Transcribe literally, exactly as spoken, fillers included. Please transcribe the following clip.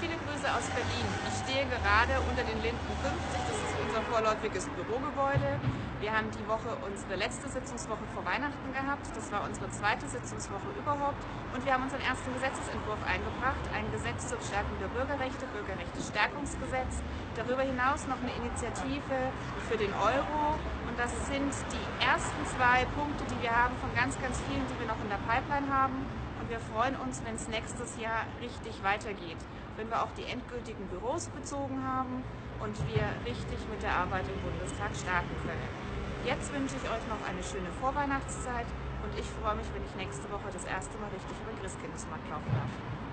Viele Grüße aus Berlin. Ich stehe gerade unter den Linden fünfzig, das ist unser vorläufiges Bürogebäude. Wir haben die Woche unsere letzte Sitzungswoche vor Weihnachten gehabt. Das war unsere zweite Sitzungswoche überhaupt. Und wir haben unseren ersten Gesetzesentwurf eingebracht. Ein Gesetz zur Stärkung der Bürgerrechte, Bürgerrechte-Stärkungsgesetz. Darüber hinaus noch eine Initiative für den Euro. Und das sind die ersten zwei Punkte, die wir haben von ganz, ganz vielen, die wir noch in der Pipeline haben. Und wir freuen uns, wenn es nächstes Jahr richtig weitergeht, wenn wir auch die endgültigen Büros bezogen haben und wir richtig mit der Arbeit im Bundestag starten können. Jetzt wünsche ich euch noch eine schöne Vorweihnachtszeit und ich freue mich, wenn ich nächste Woche das erste Mal richtig über den Christkindlesmarkt laufen darf.